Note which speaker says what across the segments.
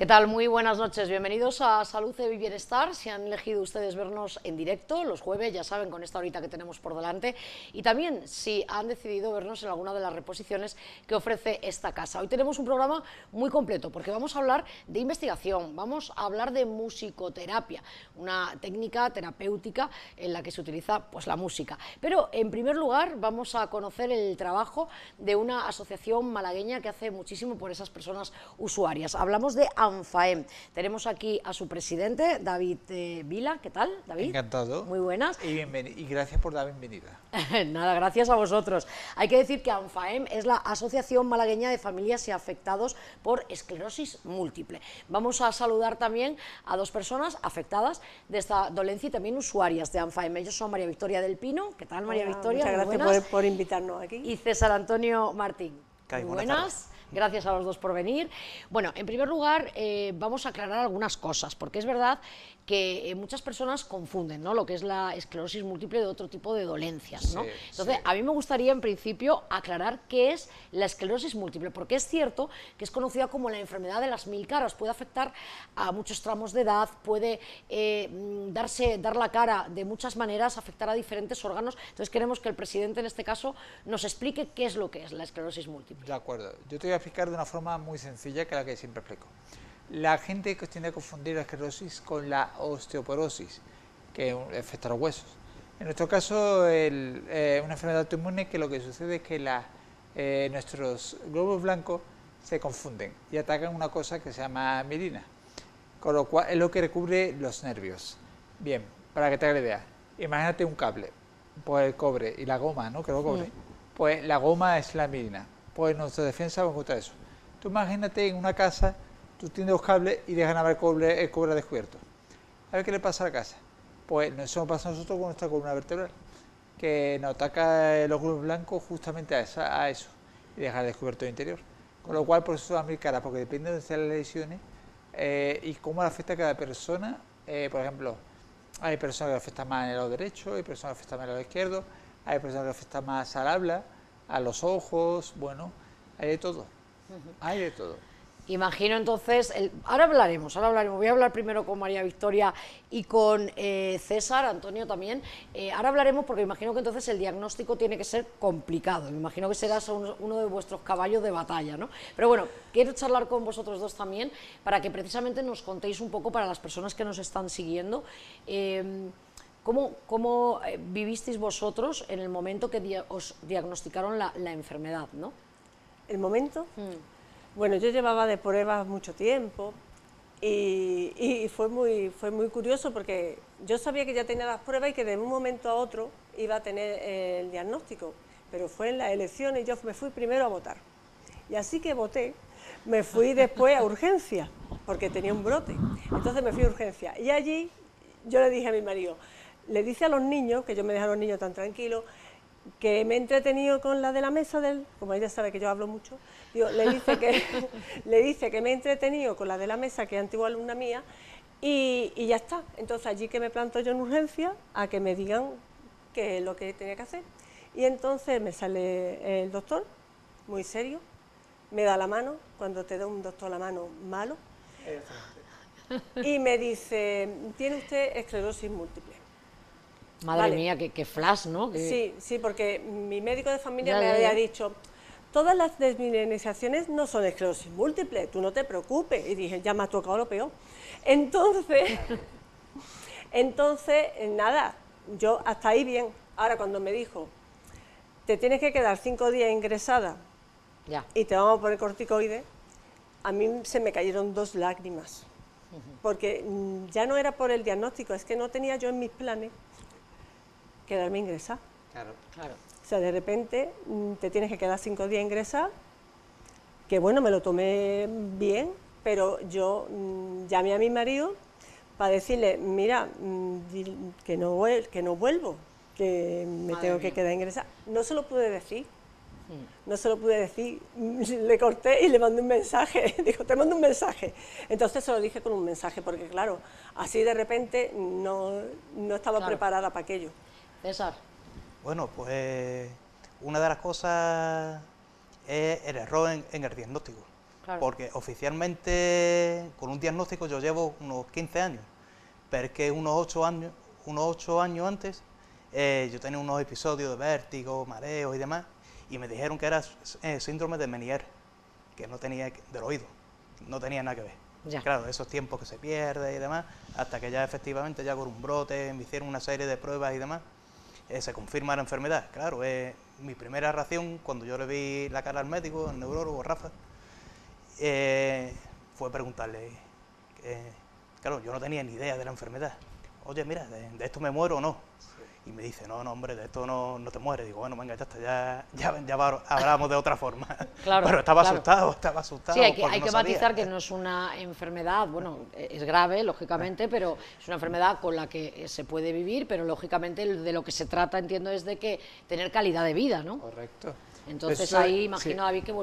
Speaker 1: ¿Qué tal? Muy buenas noches, bienvenidos a Salud y Bienestar. Si han elegido ustedes vernos en directo los jueves, ya saben, con esta horita que tenemos por delante, y también si han decidido vernos en alguna de las reposiciones que ofrece esta casa. Hoy tenemos un programa muy completo porque vamos a hablar de investigación, vamos a hablar de musicoterapia, una técnica terapéutica en la que se utiliza pues la música. Pero en primer lugar vamos a conocer el trabajo de una asociación malagueña que hace muchísimo por esas personas usuarias. Hablamos de ANFAEM. Tenemos aquí a su presidente, David Vila. ¿Qué tal, David?
Speaker 2: Encantado.
Speaker 1: Muy buenas.
Speaker 2: Y gracias por la bienvenida.
Speaker 1: Nada, gracias a vosotros. Hay que decir que ANFAEM es la Asociación Malagueña de Familias y Afectados por Esclerosis Múltiple. Vamos a saludar también a dos personas afectadas de esta dolencia y también usuarias de ANFAEM. Ellos son María Victoria del Pino. ¿Qué tal, María Victoria?
Speaker 3: Muchas gracias por invitarnos aquí.
Speaker 1: Y César Antonio Martín.
Speaker 4: Muy
Speaker 1: buenas. Gracias a los dos por venir. Bueno, en primer lugar, vamos a aclarar algunas cosas, porque es verdad que muchas personas confunden, ¿no?, lo que es la esclerosis múltiple de otro tipo de dolencias, ¿no?
Speaker 2: Sí,
Speaker 1: Entonces,
Speaker 2: sí.
Speaker 1: a mí me gustaría, en principio, aclarar qué es la esclerosis múltiple, porque es cierto que es conocida como la enfermedad de las mil caras, puede afectar a muchos tramos de edad, puede dar la cara de muchas maneras, afectar a diferentes órganos. Entonces, queremos que el presidente, en este caso, nos explique qué es lo que es la esclerosis múltiple.
Speaker 2: De acuerdo. Yo te voy a explicar de una forma muy sencilla, que es la que siempre explico. La gente que tiende a confundir la esclerosis con la osteoporosis, que afecta a los huesos. En nuestro caso, una enfermedad autoinmune que lo que sucede es que nuestros glóbulos blancos se confunden y atacan una cosa que se llama mielina, con lo cual es lo que recubre los nervios. Bien, para que te hagas la idea, imagínate un cable, pues el cobre y la goma, ¿no?, que lo cobre. Pues la goma es la mielina, pues nuestra defensa va contra eso. Tú imagínate en una casa, tú tienes los cables y dejan haber el cobre descubierto. A ver qué le pasa a la casa. Pues eso nos pasa a nosotros con nuestra columna vertebral, que nos ataca los glóbulos blancos justamente a eso, y dejar descubierto el interior. Con lo cual, por eso son mil caras, porque depende de dónde sean las lesiones y cómo le afecta a cada persona. Por ejemplo, hay personas que le afectan más en el lado derecho, hay personas que le afectan más en el lado izquierdo, hay personas que le afectan más al habla, a los ojos, bueno, hay de todo. Hay de todo.
Speaker 1: Imagino entonces, ahora hablaremos, voy a hablar primero con María Victoria y con César, Antonio también, ahora hablaremos porque imagino que entonces el diagnóstico tiene que ser complicado, me imagino que será uno de vuestros caballos de batalla, ¿no? Pero bueno, quiero charlar con vosotros dos también para que precisamente nos contéis un poco, para las personas que nos están siguiendo, ¿cómo vivisteis vosotros en el momento que os diagnosticaron la enfermedad, ¿no?
Speaker 3: ¿El momento? Bueno, yo llevaba de pruebas mucho tiempo y fue muy curioso porque yo sabía que ya tenía las pruebas y que de un momento a otro iba a tener el diagnóstico, pero fue en las elecciones y yo me fui primero a votar. Y así que voté, me fui después a urgencia, porque tenía un brote. Entonces me fui a urgencia y allí yo le dije a mi marido, le dice a los niños, que yo me dejé a los niños tan tranquilos, que me he entretenido con la de la mesa como ella sabe que yo hablo mucho, digo, le dice que me he entretenido con la de la mesa, que es antigua alumna mía, y ya está. Entonces allí que me planto yo en urgencia a que me digan qué es lo que tenía que hacer. Y entonces me sale el doctor, muy serio, me da la mano, cuando te da un doctor la mano, malo, y me dice, tiene usted esclerosis múltiple.
Speaker 1: Madre mía, qué flash, ¿no?
Speaker 3: Sí, porque mi médico de familia me había dicho, todas las desmilenizaciones no son esclerosis múltiple, tú no te preocupes. Y dije, ya me ha tocado lo peor. Entonces, nada, yo hasta ahí bien. Ahora, cuando me dijo, te tienes que quedar 5 días ingresada y te vamos a poner corticoides, a mí se me cayeron 2 lágrimas. Porque ya no era por el diagnóstico, es que no tenía yo en mis planes quedarme ingresada.
Speaker 1: Claro.
Speaker 3: O sea, de repente te tienes que quedar 5 días ingresada, que bueno, me lo tomé bien, pero yo llamé a mi marido para decirle, mira, que no vuelvo, que me tengo que quedar ingresada. No se lo pude decir, le corté y le mandé un mensaje, dijo, te mando un mensaje. Entonces se lo dije con un mensaje, porque claro, así de repente no estaba preparada para aquello.
Speaker 1: César.
Speaker 4: Bueno, pues una de las cosas es el error en el diagnóstico.
Speaker 1: Claro.
Speaker 4: Porque oficialmente con un diagnóstico yo llevo unos 15 años, pero es que unos 8 años antes yo tenía unos episodios de vértigo, mareos y demás, y me dijeron que era síndrome de Meniere, que no tenía, del oído, no tenía nada que ver.
Speaker 1: Ya.
Speaker 4: Claro, esos tiempos que se pierden y demás, hasta que ya efectivamente, ya con un brote, me hicieron una serie de pruebas y demás, se confirma la enfermedad. Claro, mi primera reacción cuando yo le vi la cara al médico, al neurólogo Rafa, fue preguntarle, claro, yo no tenía ni idea de la enfermedad. Oye, mira, ¿de esto me muero o no? Y me dice, no, hombre, de esto no te mueres. Digo, bueno, venga, ya está, ya hablamos de otra forma.
Speaker 1: Claro,
Speaker 4: pero estaba
Speaker 1: claro.
Speaker 4: asustado.
Speaker 1: Sí, hay
Speaker 4: porque
Speaker 1: que
Speaker 4: no sabía.
Speaker 1: matizar que no es una enfermedad, bueno, es grave, lógicamente, pero es una enfermedad con la que se puede vivir, pero lógicamente de lo que se trata, entiendo, es de que tener calidad de vida, ¿no?
Speaker 2: Correcto.
Speaker 1: Entonces
Speaker 2: Eso,
Speaker 1: ahí imagino,
Speaker 2: sí.
Speaker 1: David, que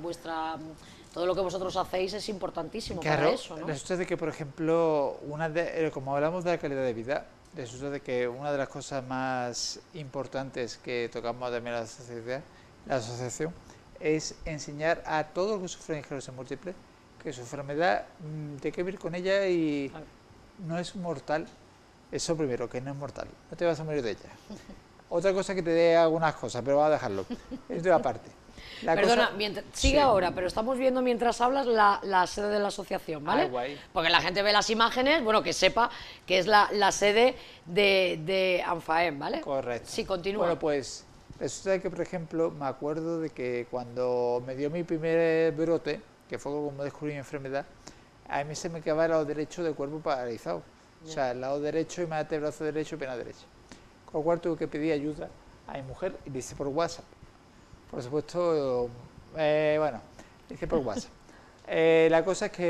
Speaker 1: todo lo que vosotros hacéis es importantísimo
Speaker 2: Claro,
Speaker 1: para eso, ¿no?
Speaker 2: resulta de que, por ejemplo, como hablamos de la calidad de vida, resulta de que una de las cosas más importantes que tocamos también en la asociación, es enseñar a todos los que sufren esclerosis múltiple que su enfermedad hay que vivir con ella y
Speaker 1: Claro.
Speaker 2: no es mortal. Eso primero, que no es mortal, no te vas a morir de ella. Otra cosa que te dé algunas cosas, pero vamos a dejarlo. Esto es aparte.
Speaker 1: Perdona, sigue
Speaker 2: Sí.
Speaker 1: ahora, pero estamos viendo mientras hablas la sede de la asociación, ¿vale?
Speaker 2: Ah, guay.
Speaker 1: Porque la gente ve las imágenes, bueno, que sepa que es la sede de ANFAEM, ¿vale?
Speaker 2: Correcto.
Speaker 1: Sí, continúa.
Speaker 2: Bueno, pues resulta que, por ejemplo, me acuerdo de que cuando me dio mi primer brote, que fue como descubrí mi enfermedad, a mí se me quedaba el lado derecho del cuerpo paralizado. O sea, el lado derecho y me brazo derecho y pierna derecha. Con lo cual tuve que pedir ayuda a mi mujer y le hice por WhatsApp. Por supuesto, bueno, le hice por WhatsApp. La cosa es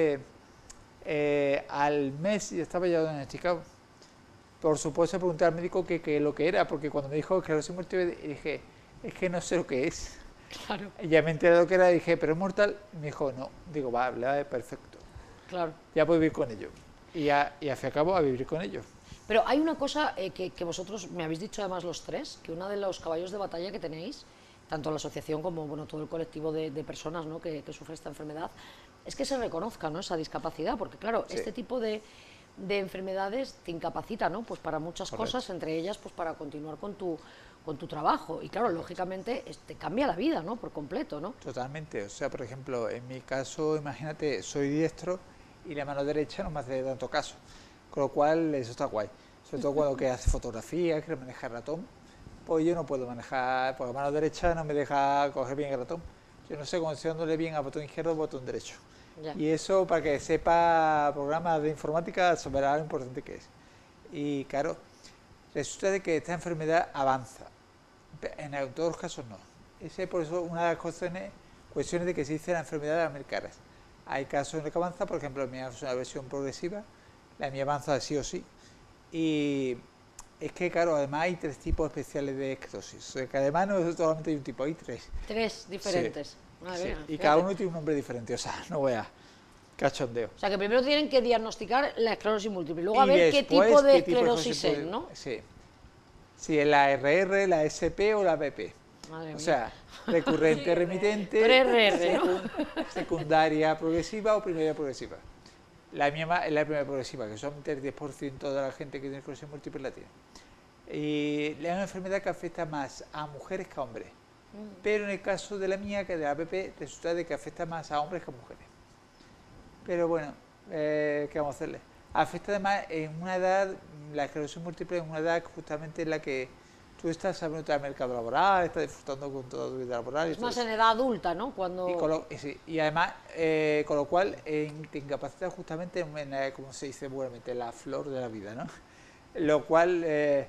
Speaker 2: que al mes ya estaba ya diagnosticado. Por supuesto, pregunté al médico qué lo que era, porque cuando me dijo esclerosis múltiple, dije, es que no sé lo que es.
Speaker 1: Claro,
Speaker 2: Y ya me enteré de lo que era, dije, ¿pero es mortal? Y me dijo, no. Digo, vale, perfecto.
Speaker 1: claro.
Speaker 2: Ya puedo vivir con ello. Y al fin y al cabo, a vivir con ello.
Speaker 1: Pero hay una cosa que vosotros me habéis dicho además los tres, que uno de los caballos de batalla que tenéis, tanto la asociación como bueno, todo el colectivo de personas, ¿no? que sufre esta enfermedad, es que se reconozca, ¿no? esa discapacidad, porque claro,
Speaker 2: Sí.
Speaker 1: este tipo de enfermedades te incapacita, ¿no? Pues para muchas
Speaker 2: Correcto.
Speaker 1: cosas, entre ellas pues para continuar con tu trabajo. Y claro, lógicamente te cambia la vida, ¿no? Por completo, ¿no?
Speaker 2: Totalmente. O sea, por ejemplo, en mi caso, imagínate, soy diestro y la mano derecha no me hace tanto caso. Con lo cual, eso está guay. Sobre todo cuando que hace fotografía, que maneja el ratón, pues yo no puedo manejar, porque la mano derecha no me deja coger bien el ratón. Yo no sé cómo estoy dándole bien al botón izquierdo o al botón derecho.
Speaker 1: Ya.
Speaker 2: Y eso, para que sepa programas de informática, sabrá lo importante que es. Y claro, resulta de que esta enfermedad avanza. En todos los casos no. Esa es por eso una de las cuestiones de que se dice la enfermedad de las mil caras. Hay casos en los que avanza, por ejemplo, la mía es una versión progresiva, la mía avanza sí o sí. Y es que, claro, además hay 3 tipos especiales de esclerosis. O sea, que además no es solamente hay un tipo, hay 3.
Speaker 1: 3 diferentes.
Speaker 2: Sí,
Speaker 1: Madre
Speaker 2: sí.
Speaker 1: mía,
Speaker 2: Y
Speaker 1: fíjate.
Speaker 2: cada uno tiene un nombre diferente, o sea, no voy a cachondeo.
Speaker 1: O sea, que primero tienen que diagnosticar la esclerosis múltiple, luego a
Speaker 2: Y
Speaker 1: ver qué
Speaker 2: después,
Speaker 1: tipo de
Speaker 2: ¿qué tipo
Speaker 1: esclerosis
Speaker 2: esclerosis
Speaker 1: es, ¿no?
Speaker 2: Sí. Si es la RR, la SP o la BP.
Speaker 1: Madre
Speaker 2: O
Speaker 1: mía.
Speaker 2: sea, recurrente, remitente,
Speaker 1: 3RR, ¿no?
Speaker 2: secundaria progresiva o primaria progresiva. La mía es la primera progresiva, que solamente el 10% de la gente que tiene esclerosis múltiple la tiene. Y es una enfermedad que afecta más a mujeres que a hombres. Pero en el caso de la mía, que de la BP, resulta de que afecta más a hombres que a mujeres. Pero bueno, ¿qué vamos a hacerle? Afecta además en una edad, la esclerosis múltiple en una edad justamente en la que tú estás abriendo el mercado laboral, estás disfrutando con toda tu vida laboral. Y
Speaker 1: Es más
Speaker 2: todo
Speaker 1: en edad adulta, ¿no? Cuando...
Speaker 2: sí, y además, con lo cual, te incapacita justamente, como se dice buenamente, la flor de la vida, ¿no? Lo cual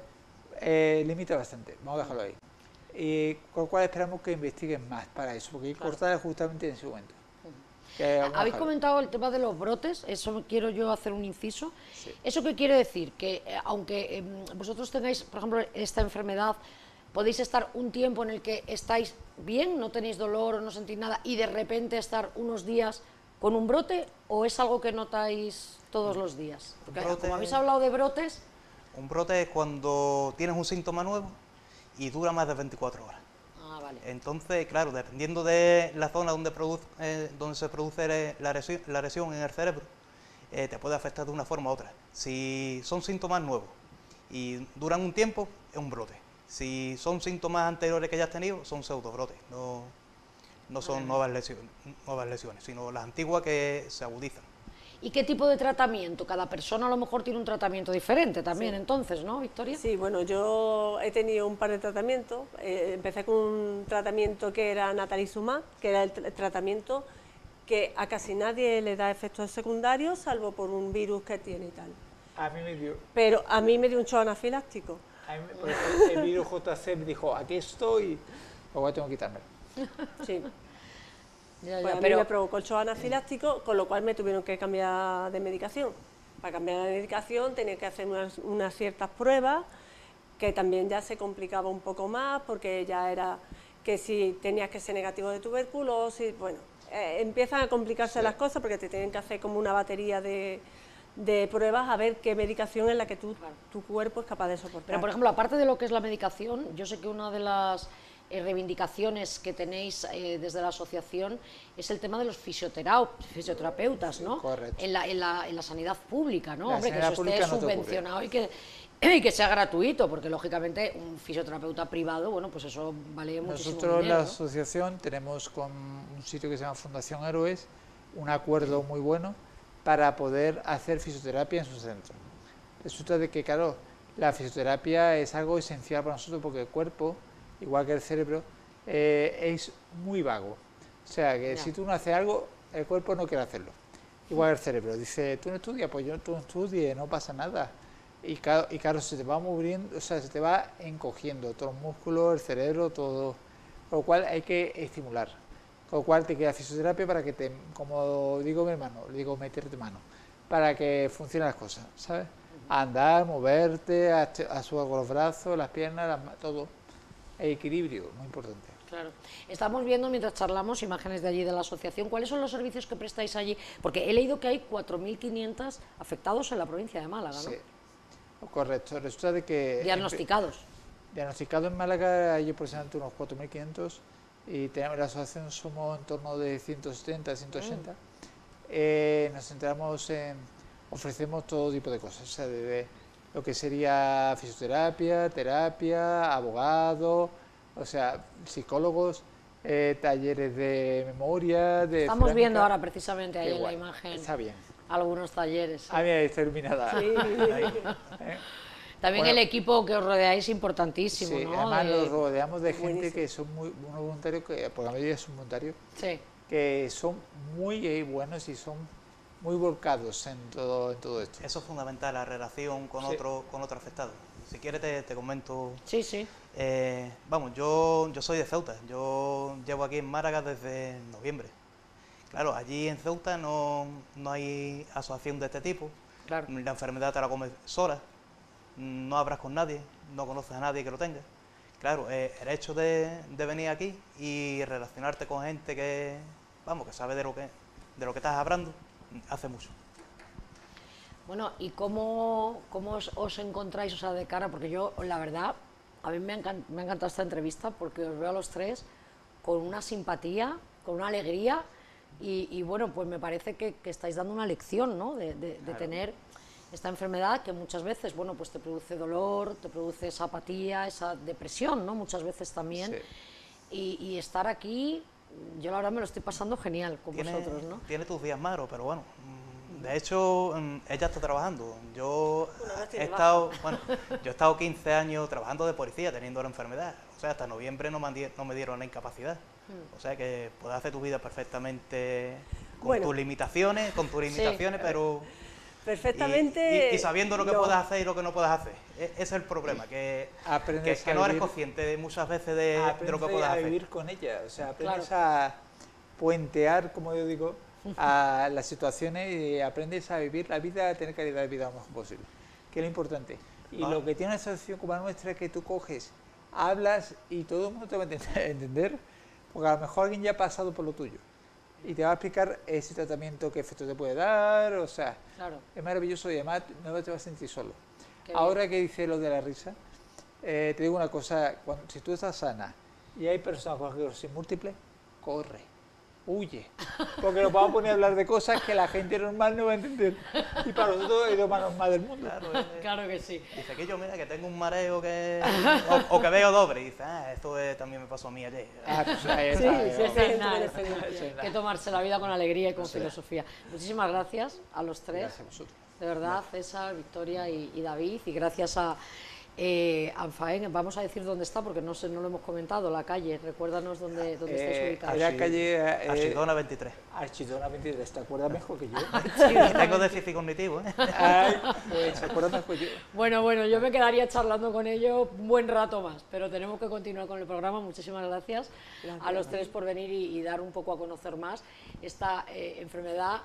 Speaker 2: limita bastante, vamos a dejarlo ahí. Y con lo cual esperamos que investiguen más para eso, porque hay que cortar justamente en ese momento.
Speaker 1: Habéis comentado el tema de los brotes, eso quiero yo hacer un inciso.
Speaker 2: Sí.
Speaker 1: ¿Eso qué quiere decir? Que aunque vosotros tengáis, por ejemplo, esta enfermedad, podéis estar un tiempo en el que estáis bien, no tenéis dolor o no sentís nada, y de repente estar unos días con un brote, o es algo que notáis todos los días? Porque como habéis hablado de brotes...
Speaker 4: Un brote es cuando tienes un síntoma nuevo y dura más de 24 horas.
Speaker 1: Ah, vale. Vale.
Speaker 4: Entonces, claro, dependiendo de la zona donde se produce la lesión en el cerebro, te puede afectar de una forma u otra. Si son síntomas nuevos y duran un tiempo, es un brote. Si son síntomas anteriores que ya has tenido, son pseudobrotes, no son nuevas lesiones, sino las antiguas que se agudizan.
Speaker 1: ¿Y qué tipo de tratamiento? Cada persona a lo mejor tiene un tratamiento diferente también, entonces, ¿no, Victoria?
Speaker 3: Sí, bueno, yo he tenido un par de tratamientos. Empecé con un tratamiento que era natalizumab, que era el tratamiento que a casi nadie le da efectos secundarios, salvo por un virus que tiene y tal.
Speaker 2: A mí me dio,
Speaker 3: Pero a mí me dio un shock anafiláctico.
Speaker 2: por ejemplo, el virus JC me dijo, aquí estoy, luego tengo que quitármelo.
Speaker 3: Sí.
Speaker 1: Ya,
Speaker 3: Pues a mí me provocó el shock anafiláctico, con lo cual me tuvieron que cambiar de medicación. Para cambiar de medicación tenía que hacer unas ciertas pruebas, que también ya se complicaba un poco más, porque ya era que si tenías que ser negativo de tuberculosis, bueno, empiezan a complicarse las cosas porque te tienen que hacer como una batería de pruebas a ver qué medicación es la que tu cuerpo es capaz de soportar.
Speaker 1: Pero, por ejemplo, aparte de lo que es la medicación, yo sé que una de las reivindicaciones que tenéis desde la asociación es el tema de los fisioterapeutas, ¿no?
Speaker 2: Correcto.
Speaker 1: En la sanidad pública, ¿no?
Speaker 2: La
Speaker 1: Hombre, que
Speaker 2: sanidad
Speaker 1: eso
Speaker 2: pública
Speaker 1: esté
Speaker 2: no te ocurre.
Speaker 1: subvencionado y que sea gratuito, porque lógicamente un fisioterapeuta privado, bueno, pues eso vale muchísimo
Speaker 2: Nosotros en
Speaker 1: dinero,
Speaker 2: la
Speaker 1: ¿no?
Speaker 2: asociación tenemos con un sitio que se llama Fundación Héroes un acuerdo muy bueno para poder hacer fisioterapia en su centro. Resulta de que, claro, la fisioterapia es algo esencial para nosotros porque el cuerpo, igual que el cerebro, es muy vago. O sea, que
Speaker 1: Ya.
Speaker 2: si tú no haces algo, el cuerpo no quiere hacerlo. Igual que el cerebro. Dice, tú no estudias, pues tú no estudies, no pasa nada. Y claro, se te va moviendo, o sea, se te va encogiendo todos los músculos, el cerebro, todo. Con lo cual hay que estimular. Con lo cual te queda fisioterapia para que te, como digo mi hermano, le digo meterte mano, para que funcionen las cosas, ¿sabes? Andar, moverte, a subar con los brazos, las piernas, todo. El equilibrio, muy importante.
Speaker 1: Claro. Estamos viendo, mientras charlamos, imágenes de allí de la asociación. ¿Cuáles son los servicios que prestáis allí? Porque he leído que hay 4.500 afectados en la provincia de Málaga, ¿no?
Speaker 2: Sí, correcto. Resulta de que...
Speaker 1: Diagnosticados.
Speaker 2: Diagnosticados en Málaga hay aproximadamente unos 4.500 y tenemos, la asociación somos en torno de 170, 180. Nos centramos en... ofrecemos todo tipo de cosas, o sea, desde lo que sería fisioterapia, terapia, abogados, o sea, psicólogos, talleres de memoria, de
Speaker 1: Estamos
Speaker 2: cerámica.
Speaker 1: viendo ahora precisamente ahí
Speaker 2: Qué
Speaker 1: en
Speaker 2: guay,
Speaker 1: la imagen
Speaker 2: está bien.
Speaker 1: algunos talleres. Sí.
Speaker 2: Ah, mira, está iluminada.
Speaker 3: Sí.
Speaker 2: Ahí.
Speaker 1: También
Speaker 2: Bueno,
Speaker 1: el equipo que os rodeáis es importantísimo,
Speaker 2: Sí,
Speaker 1: ¿no?
Speaker 2: además
Speaker 1: De-
Speaker 2: nos rodeamos de gente
Speaker 3: Buenísimo.
Speaker 2: que son muy unos voluntarios, que por la mayoría son voluntarios,
Speaker 1: Sí.
Speaker 2: que son muy buenos y son muy volcados en todo esto.
Speaker 4: Eso es fundamental, la relación con
Speaker 2: Sí.
Speaker 4: otro afectado. Si quieres te comento.
Speaker 1: Sí, sí.
Speaker 4: Vamos, yo soy de Ceuta, yo llevo aquí en Málaga desde noviembre. Claro, allí en Ceuta no hay asociación de este tipo.
Speaker 1: Claro.
Speaker 4: La enfermedad te la comes sola, no hablas con nadie, no conoces a nadie que lo tenga. Claro, el hecho de venir aquí y relacionarte con gente que, vamos, que sabe de lo que estás hablando, hace mucho.
Speaker 1: Bueno, ¿y cómo os encontráis, o sea, de cara? Porque yo, la verdad, a mí me ha encantado esta entrevista porque os veo a los tres con una simpatía, con una alegría y bueno, pues me parece que estáis dando una lección, ¿no? De tener esta enfermedad que muchas veces, bueno, pues te produce dolor, te produce esa apatía, esa depresión, ¿no? Muchas veces también.
Speaker 2: Sí.
Speaker 1: Y estar aquí, yo la verdad me lo estoy pasando genial con vosotros, ¿no?
Speaker 4: Tiene tus días malos, pero bueno, de hecho ella está trabajando. Yo he estado 15 años trabajando de policía teniendo la enfermedad. O sea, hasta noviembre no me dieron la incapacidad. O sea que puedes hacer tu vida perfectamente con
Speaker 3: Bueno.
Speaker 4: tus limitaciones, pero...
Speaker 3: Perfectamente.
Speaker 4: Y sabiendo lo que puedes hacer y lo que no puedes hacer. Ese es el problema, que
Speaker 2: Aprendes
Speaker 4: no eres consciente muchas veces de lo que
Speaker 2: aprendes
Speaker 4: puedes
Speaker 2: a
Speaker 4: hacer.
Speaker 2: vivir con ella, o sea, aprendes
Speaker 1: Claro.
Speaker 2: a puentear, como yo digo, a las situaciones y aprendes a vivir la vida, a tener calidad de vida lo mejor posible, que es lo importante. Y lo que tiene una asociación como la nuestra es que tú coges, hablas y todo el mundo te va a entender, porque a lo mejor alguien ya ha pasado por lo tuyo y te va a explicar ese tratamiento, qué efecto te puede dar, o sea,
Speaker 1: Claro.
Speaker 2: es maravilloso y además no te vas a sentir solo.
Speaker 1: Qué
Speaker 2: Ahora que dice lo de la risa, te digo una cosa, si tú estás sana y hay personas con esclerosis múltiple, corre, huye, porque nos vamos a poner a hablar de cosas que la gente normal no va a entender, y para nosotros es lo más normal del mundo.
Speaker 4: Claro,
Speaker 1: Claro que sí.
Speaker 4: dice que yo, mira, que tengo un mareo que... o que veo doble, y dice, esto también me pasó a mí ayer.
Speaker 2: Pues ahí
Speaker 3: Sí,
Speaker 2: está,
Speaker 3: sí,
Speaker 2: ¿no?
Speaker 3: sí.
Speaker 1: Eso es nada,
Speaker 2: Eso es nada.
Speaker 1: que tomarse la vida con alegría y con filosofía. Muchísimas gracias a los tres,
Speaker 2: Gracias a vosotros.
Speaker 1: de verdad, César, Victoria y David, y gracias a Anfaén. Vamos a decir dónde está, porque no sé, no lo hemos comentado, la calle, recuérdanos dónde estáis ubicados.
Speaker 2: Era calle
Speaker 4: Archidona 23.
Speaker 2: Archidona 23, ¿te acuerdas mejor que yo?
Speaker 4: Y tengo déficit cognitivo, ¿eh?
Speaker 2: Ay, pues se acuerdan mejor que yo.
Speaker 1: Bueno, yo me quedaría charlando con ellos un buen rato más, pero tenemos que continuar con el programa. Muchísimas gracias a los tres por venir y dar un poco a conocer más esta enfermedad,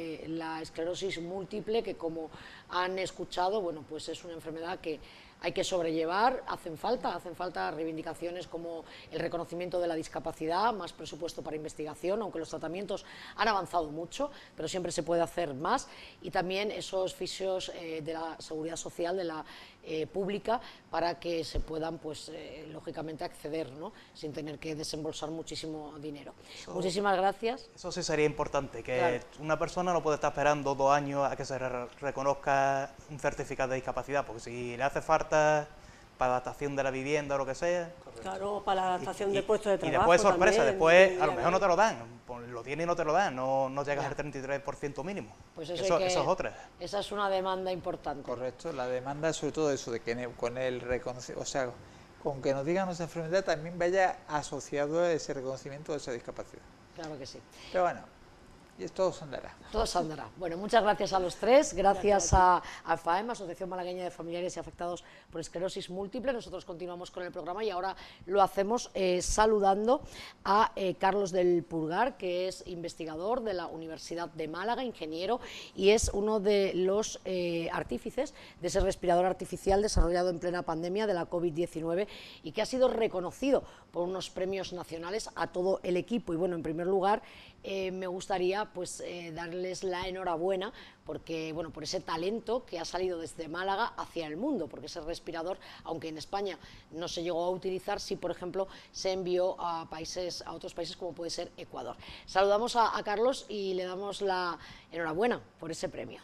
Speaker 1: la esclerosis múltiple, que como han escuchado, bueno, pues es una enfermedad que hay que sobrellevar. Hacen falta reivindicaciones como el reconocimiento de la discapacidad, más presupuesto para investigación, aunque los tratamientos han avanzado mucho, pero siempre se puede hacer más, y también esos fisios de la seguridad social, de la pública, para que se puedan, pues, lógicamente acceder, ¿no?, sin tener que desembolsar muchísimo dinero. Muchísimas gracias.
Speaker 4: Eso sí sería importante, que
Speaker 1: Claro.
Speaker 4: una persona no puede estar esperando 2 años a que se reconozca un certificado de discapacidad, porque si le hace falta para adaptación de la vivienda o lo que sea...
Speaker 3: Claro, para la adaptación de puestos de
Speaker 4: Y
Speaker 3: trabajo.
Speaker 4: después sorpresa,
Speaker 3: también,
Speaker 4: después
Speaker 3: de
Speaker 4: a lo mejor no te lo dan, pues lo tienes y no te lo dan, no llegas
Speaker 1: Ya.
Speaker 4: al 33% mínimo.
Speaker 1: Pues eso,
Speaker 4: eso
Speaker 1: hay que-
Speaker 4: es otra.
Speaker 1: esa es una demanda importante.
Speaker 2: Correcto, la demanda sobre todo eso, de que con el reconocimiento, o sea, con que nos digan nuestra enfermedad también vaya asociado a ese reconocimiento de esa discapacidad.
Speaker 1: Claro que sí.
Speaker 2: Pero bueno, y esto se andará.
Speaker 1: Todo se andará. Bueno, muchas gracias a los tres, gracias a FAEM, Asociación Malagueña de Familiares y Afectados por Esclerosis Múltiple. Nosotros continuamos con el programa y ahora lo hacemos saludando a Carlos del Purgar, que es investigador de la Universidad de Málaga, ingeniero, y es uno de los artífices de ese respirador artificial desarrollado en plena pandemia de la COVID-19 y que ha sido reconocido por unos premios nacionales a todo el equipo. Y bueno, en primer lugar, me gustaría, pues, darles la enhorabuena porque, bueno, por ese talento que ha salido desde Málaga hacia el mundo, porque ese respirador, aunque en España no se llegó a utilizar, sí, por ejemplo, se envió a otros países como puede ser Ecuador. Saludamos a Carlos y le damos la enhorabuena por ese premio.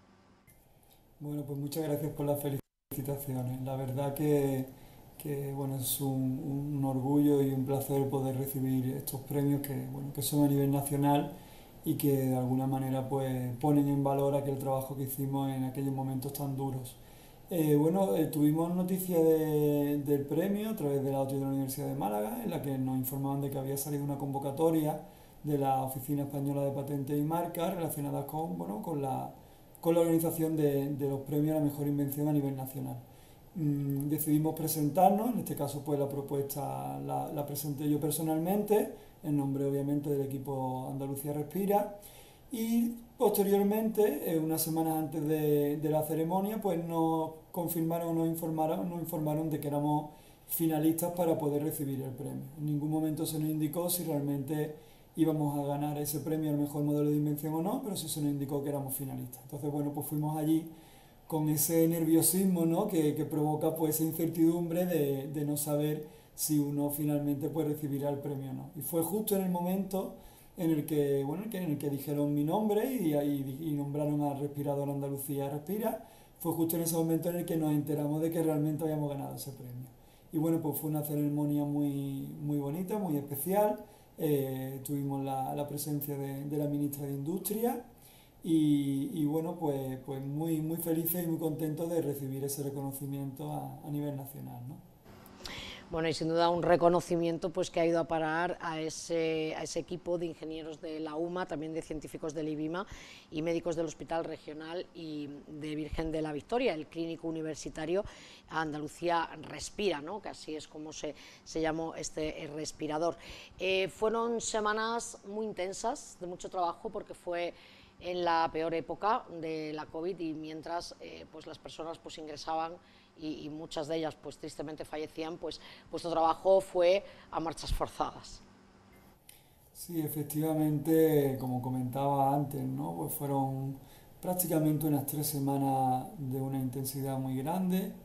Speaker 5: Bueno, pues muchas gracias por las felicitaciones. La verdad que bueno, es un orgullo y un placer poder recibir estos premios que son a nivel nacional y que de alguna manera pues ponen en valor aquel trabajo que hicimos en aquellos momentos tan duros. Tuvimos noticia del premio a través de la OTI de la Universidad de Málaga, en la que nos informaban de que había salido una convocatoria de la Oficina Española de Patentes y Marcas relacionada con la organización de los premios a la mejor invención a nivel nacional. Decidimos presentarnos, en este caso pues la propuesta la presenté yo personalmente, en nombre obviamente del equipo Andalucía Respira, y posteriormente, unas semanas antes de la ceremonia, pues nos informaron de que éramos finalistas para poder recibir el premio. En ningún momento se nos indicó si realmente íbamos a ganar ese premio al mejor modelo de invención o no, pero sí se nos indicó que éramos finalistas. Entonces, bueno, pues fuimos allí con ese nerviosismo, ¿no?, que provoca pues esa incertidumbre de no saber si uno finalmente pues recibirá el premio o no. Y fue justo en el momento en el que dijeron mi nombre y nombraron al respirador Andalucía Respira. Fue justo en ese momento en el que nos enteramos de que realmente habíamos ganado ese premio. Y bueno, pues fue una ceremonia muy, muy bonita, muy especial. Tuvimos la presencia de la ministra de Industria y bueno, pues muy, muy felices y muy contentos de recibir ese reconocimiento a nivel nacional, ¿no?
Speaker 1: Bueno, y sin duda un reconocimiento pues que ha ido a parar a ese equipo de ingenieros de la UMA, también de científicos del IBIMA y médicos del Hospital Regional y de Virgen de la Victoria, el Clínico Universitario Andalucía Respira, ¿no?, que así es como se llamó este respirador. Fueron semanas muy intensas, de mucho trabajo, porque fue en la peor época de la COVID y mientras pues las personas pues ingresaban y muchas de ellas pues tristemente fallecían, pues vuestro trabajo fue a marchas forzadas.
Speaker 5: Sí, efectivamente, como comentaba antes, ¿no?, pues fueron prácticamente unas 3 semanas de una intensidad muy grande.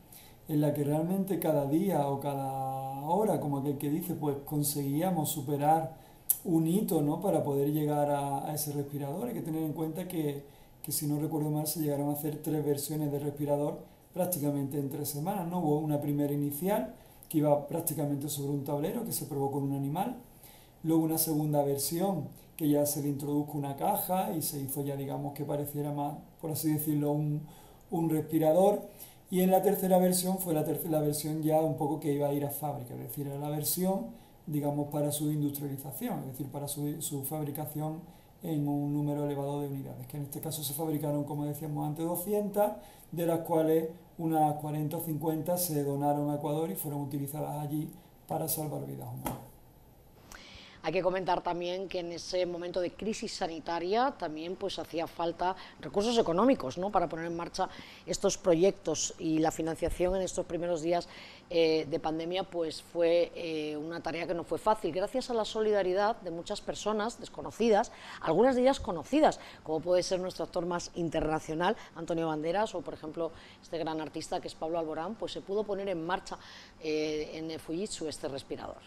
Speaker 5: en la que realmente cada día o cada hora, como aquel que dice, pues conseguíamos superar un hito, ¿no?, para poder llegar a ese respirador. Hay que tener en cuenta que si no recuerdo mal se llegaron a hacer 3 versiones de respirador prácticamente en 3 semanas, ¿no? Hubo una primera inicial que iba prácticamente sobre un tablero que se probó con un animal, luego una segunda versión que ya se le introdujo una caja y se hizo ya, digamos, que pareciera más, por así decirlo, un respirador, y en la tercera versión fue la versión ya un poco que iba a ir a fábrica, es decir, era la versión, digamos, para su industrialización, es decir, para su fabricación en un número elevado de unidades, que en este caso se fabricaron, como decíamos antes, 200, de las cuales unas 40 o 50 se donaron a Ecuador y fueron utilizadas allí para salvar vidas humanas.
Speaker 1: Hay que comentar también que en ese momento de crisis sanitaria también pues hacía falta recursos económicos, ¿no?, para poner en marcha estos proyectos, y la financiación en estos primeros días de pandemia pues fue una tarea que no fue fácil, gracias a la solidaridad de muchas personas desconocidas, algunas de ellas conocidas, como puede ser nuestro actor más internacional, Antonio Banderas, o por ejemplo este gran artista que es Pablo Alborán, pues se pudo poner en marcha en Fujitsu este respirador.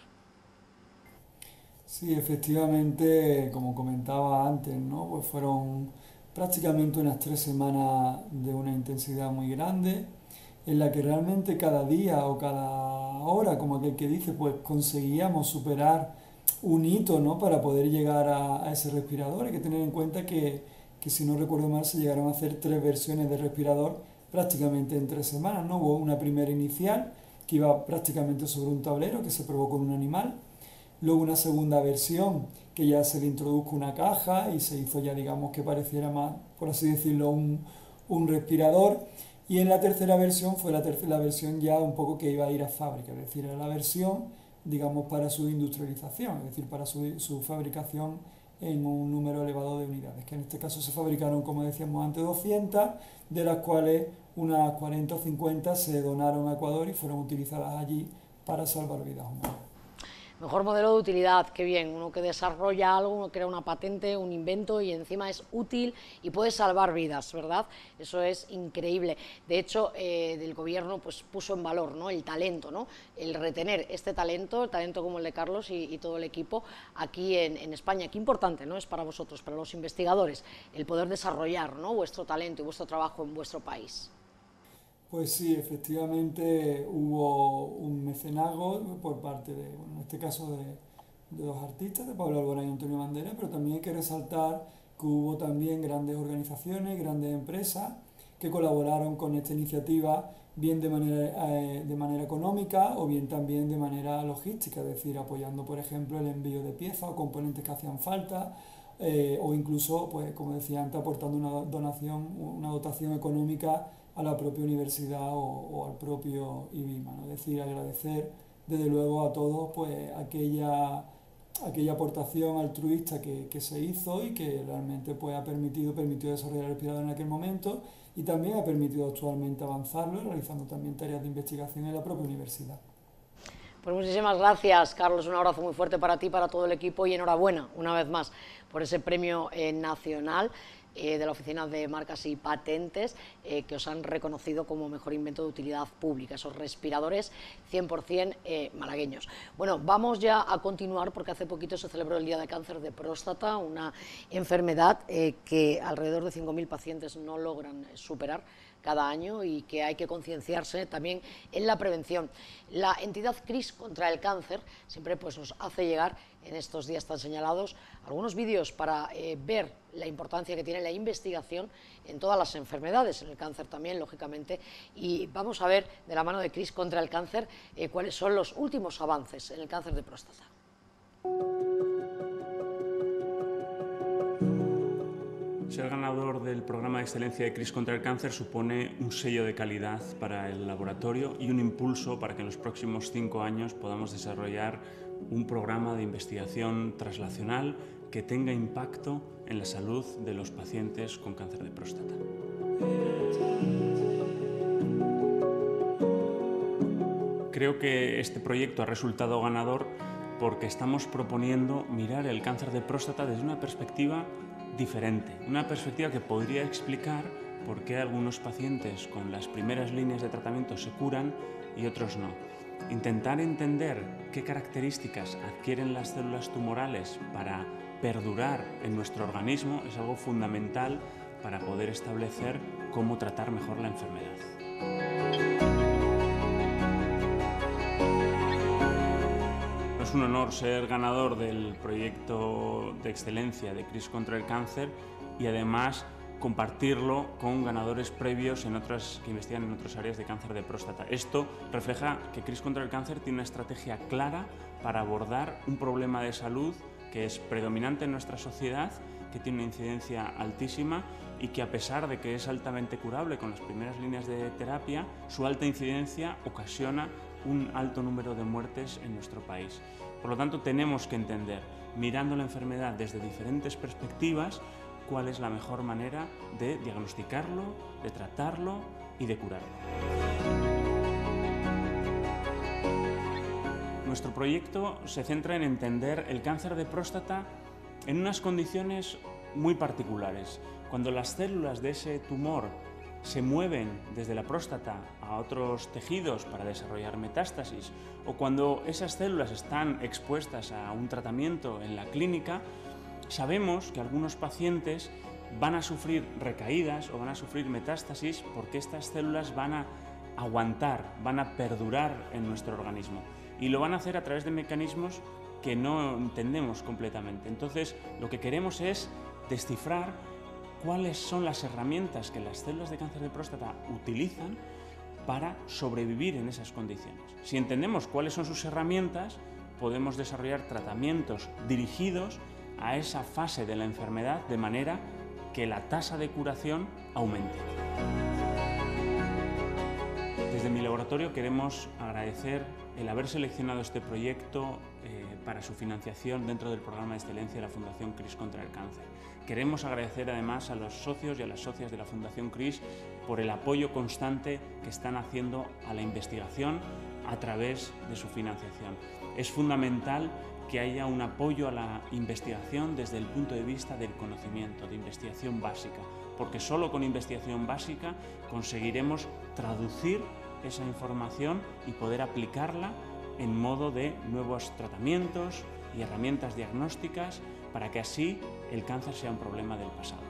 Speaker 5: Sí, efectivamente, como comentaba antes, ¿no?, pues fueron prácticamente unas 3 semanas de una intensidad muy grande, en la que realmente cada día o cada hora, como aquel que dice, pues conseguíamos superar un hito, ¿no?, para poder llegar a ese respirador. Hay que tener en cuenta que si no recuerdo mal se llegaron a hacer 3 versiones de respirador prácticamente en 3 semanas, ¿no? Hubo una primera inicial que iba prácticamente sobre un tablero que se probó con un animal, luego una segunda versión que ya se le introdujo una caja y se hizo ya, digamos, que pareciera más, por así decirlo, un respirador, y en la tercera versión fue la versión ya un poco que iba a ir a fábrica, es decir, era la versión, digamos, para su industrialización, es decir, para su fabricación en un número elevado de unidades, que en este caso se fabricaron, como decíamos antes, 200, de las cuales unas 40 o 50 se donaron a Ecuador y fueron utilizadas allí para salvar vidas humanas.
Speaker 1: Mejor modelo de utilidad, qué bien, uno que desarrolla algo, uno crea una patente, un invento y encima es útil y puede salvar vidas, ¿verdad? Eso es increíble. De hecho, el gobierno pues puso en valor, ¿no?, el talento, ¿no?, el retener este talento como el de Carlos y todo el equipo aquí en España. Qué importante, ¿no?, es para vosotros, para los investigadores, el poder desarrollar, ¿no?, vuestro talento y vuestro trabajo en vuestro país.
Speaker 5: Pues sí, efectivamente hubo un mecenazgo por parte de, bueno, en este caso de 2 artistas, de Pablo Alborán y Antonio Banderas, pero también hay que resaltar que hubo también grandes organizaciones, grandes empresas que colaboraron con esta iniciativa, bien de manera económica o bien también de manera logística, es decir, apoyando, por ejemplo, el envío de piezas o componentes que hacían falta, o incluso, pues, como decía antes, aportando una dotación económica a la propia universidad o al propio IBIMA, ¿no? Es decir, agradecer desde luego a todos pues aquella aportación altruista que se hizo y que realmente pues permitió desarrollar el respirador en aquel momento, y también ha permitido actualmente avanzarlo, realizando también tareas de investigación en la propia universidad.
Speaker 1: Pues muchísimas gracias, Carlos, un abrazo muy fuerte para ti, para todo el equipo, y enhorabuena una vez más por ese premio nacional de la Oficina de Marcas y Patentes, que os han reconocido como mejor invento de utilidad pública, esos respiradores 100% malagueños. Bueno, vamos ya a continuar, porque hace poquito se celebró el Día de Cáncer de Próstata, una enfermedad que alrededor de 5.000 pacientes no logran superar cada año y que hay que concienciarse también en la prevención. La entidad CRIS contra el cáncer siempre pues nos hace llegar en estos días tan señalados algunos vídeos para ver la importancia que tiene la investigación en todas las enfermedades, en el cáncer también, lógicamente, y vamos a ver de la mano de CRIS contra el cáncer cuáles son los últimos avances en el cáncer de próstata.
Speaker 6: Ser ganador del programa de excelencia de CRIS contra el cáncer supone un sello de calidad para el laboratorio y un impulso para que en los próximos 5 años podamos desarrollar un programa de investigación translacional que tenga impacto en la salud de los pacientes con cáncer de próstata. Creo que este proyecto ha resultado ganador porque estamos proponiendo mirar el cáncer de próstata desde una perspectiva diferente, una perspectiva que podría explicar por qué algunos pacientes con las primeras líneas de tratamiento se curan y otros no. Intentar entender qué características adquieren las células tumorales para perdurar en nuestro organismo es algo fundamental para poder establecer cómo tratar mejor la enfermedad. Es un honor ser ganador del proyecto de excelencia de CRIS contra el cáncer y además compartirlo con ganadores previos que investigan en otras áreas de cáncer de próstata. Esto refleja que CRIS contra el cáncer tiene una estrategia clara para abordar un problema de salud que es predominante en nuestra sociedad, que tiene una incidencia altísima y que, a pesar de que es altamente curable con las primeras líneas de terapia, su alta incidencia ocasiona un alto número de muertes en nuestro país. Por lo tanto, tenemos que entender, mirando la enfermedad desde diferentes perspectivas, cuál es la mejor manera de diagnosticarlo, de tratarlo y de curarlo. Nuestro proyecto se centra en entender el cáncer de próstata en unas condiciones muy particulares. Cuando las células de ese tumor se mueven desde la próstata a otros tejidos para desarrollar metástasis, o cuando esas células están expuestas a un tratamiento en la clínica, sabemos que algunos pacientes van a sufrir recaídas o van a sufrir metástasis porque estas células van a aguantar, van a perdurar en nuestro organismo y lo van a hacer a través de mecanismos que no entendemos completamente. Entonces, lo que queremos es descifrar cuáles son las herramientas que las células de cáncer de próstata utilizan para sobrevivir en esas condiciones. Si entendemos cuáles son sus herramientas, podemos desarrollar tratamientos dirigidos a esa fase de la enfermedad de manera que la tasa de curación aumente. Desde mi laboratorio queremos agradecer el haber seleccionado este proyecto para su financiación dentro del programa de excelencia de la Fundación CRIS contra el cáncer. Queremos agradecer además a los socios y a las socias de la Fundación CRIS por el apoyo constante que están haciendo a la investigación a través de su financiación. Es fundamental que haya un apoyo a la investigación desde el punto de vista del conocimiento, de investigación básica, porque solo con investigación básica conseguiremos traducir esa información y poder aplicarla en modo de nuevos tratamientos y herramientas diagnósticas para que así el cáncer sea un problema del pasado.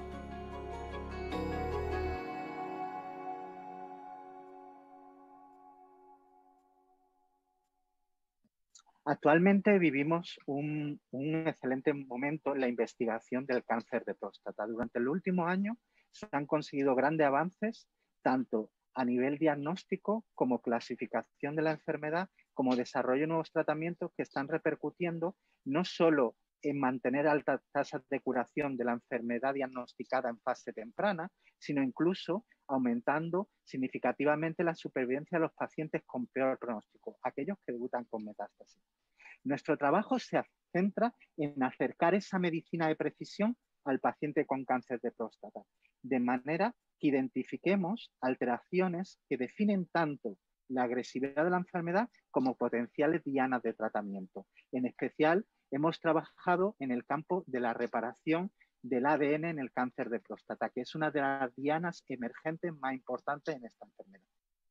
Speaker 7: Actualmente vivimos un excelente momento en la investigación del cáncer de próstata. Durante el último año se han conseguido grandes avances, tanto a nivel diagnóstico como clasificación de la enfermedad, como desarrollo de nuevos tratamientos que están repercutiendo no solo en mantener altas tasas de curación de la enfermedad diagnosticada en fase temprana, sino incluso aumentando significativamente la supervivencia de los pacientes con peor pronóstico, aquellos que debutan con metástasis. Nuestro trabajo se centra en acercar esa medicina de precisión al paciente con cáncer de próstata, de manera que identifiquemos alteraciones que definen tanto la agresividad de la enfermedad como potenciales dianas de tratamiento. En especial, hemos trabajado en el campo de la reparación del ADN en el cáncer de próstata, que es una de las dianas emergentes más importantes en esta enfermedad.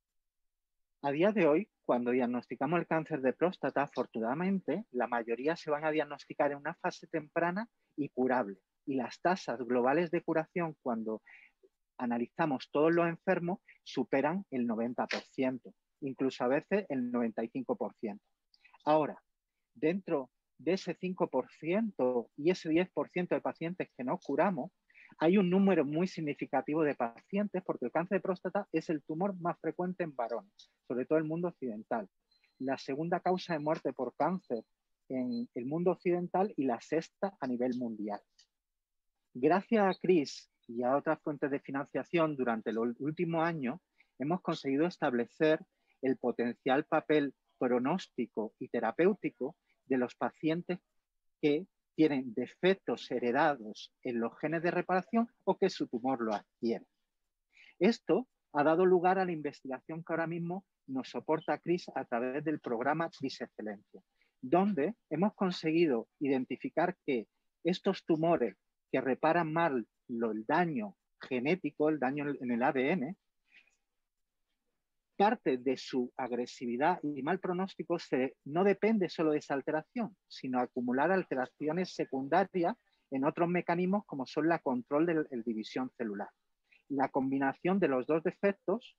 Speaker 7: A día de hoy, cuando diagnosticamos el cáncer de próstata, afortunadamente, la mayoría se van a diagnosticar en una fase temprana y curable. Y las tasas globales de curación, cuando analizamos todos los enfermos, superan el 90%, incluso a veces el 95%. Ahora, dentro de ese 5% y ese 10% de pacientes que no curamos, hay un número muy significativo de pacientes porque el cáncer de próstata es el tumor más frecuente en varones, sobre todo en el mundo occidental. La segunda causa de muerte por cáncer en el mundo occidental y la sexta a nivel mundial. Gracias a CRIS y a otras fuentes de financiación durante los últimos años, hemos conseguido establecer el potencial papel pronóstico y terapéutico de los pacientes que tienen defectos heredados en los genes de reparación o que su tumor lo adquiere. Esto ha dado lugar a la investigación que ahora mismo nos soporta CRIS a través del programa CRIS Excelencia, donde hemos conseguido identificar que estos tumores que reparan mal el daño genético, el daño en el ADN, parte de su agresividad y mal pronóstico no depende solo de esa alteración, sino acumular alteraciones secundarias en otros mecanismos como son la control de la división celular. La combinación de los dos defectos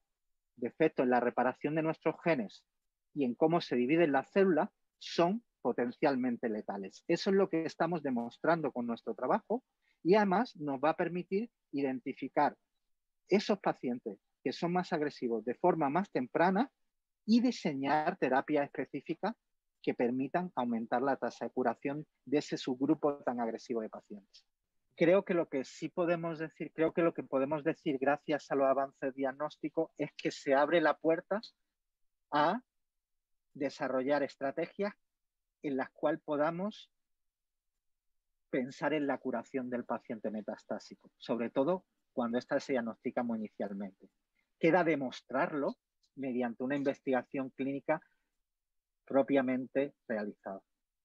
Speaker 7: en la reparación de nuestros genes y en cómo se dividen las células, son potencialmente letales. Eso es lo que estamos demostrando con nuestro trabajo y además nos va a permitir identificar esos pacientes que son más agresivos de forma más temprana y diseñar terapias específicas que permitan aumentar la tasa de curación de ese subgrupo tan agresivo de pacientes. Creo que lo que sí podemos decir, gracias a los avances diagnósticos es que se abre la puerta a desarrollar estrategias en las cuales podamos pensar en la curación del paciente metastásico, sobre todo cuando ésta se diagnostica muy inicialmente. Queda demostrarlo mediante una investigación clínica propiamente realizada.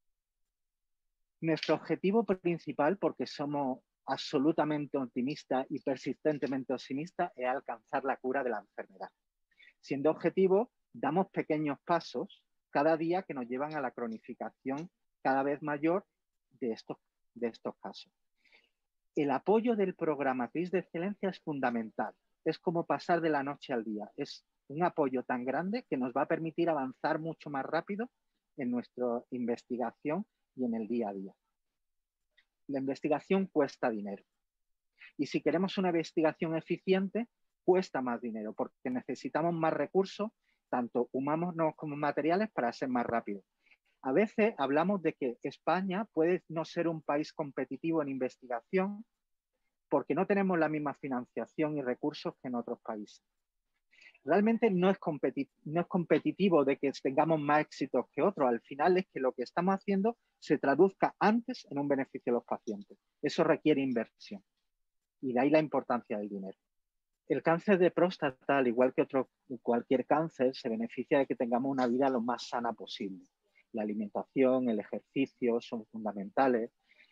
Speaker 7: Nuestro objetivo principal, porque somos absolutamente optimistas y persistentemente optimistas, es alcanzar la cura de la enfermedad. Siendo objetivo, damos pequeños pasos cada día que nos llevan a la cronificación cada vez mayor de estos casos. El apoyo del programa CRIS de excelencia es fundamental. Es como pasar de la noche al día. Es un apoyo tan grande que nos va a permitir avanzar mucho más rápido en nuestra investigación y en el día a día. La investigación cuesta dinero. Y si queremos una investigación eficiente, cuesta más dinero porque necesitamos más recursos, tanto humanos como materiales, para ser más rápidos. A veces hablamos de que España puede no ser un país competitivo en investigación porque no tenemos la misma financiación y recursos que en otros países. Realmente no es competitivo de que tengamos más éxitos que otros. Al final es que lo que estamos haciendo se traduzca antes en un beneficio de los pacientes. Eso requiere inversión y de ahí la importancia del dinero. El cáncer de próstata, al igual que cualquier cáncer, se beneficia de que tengamos una vida lo más sana posible. La alimentación, el ejercicio son fundamentales,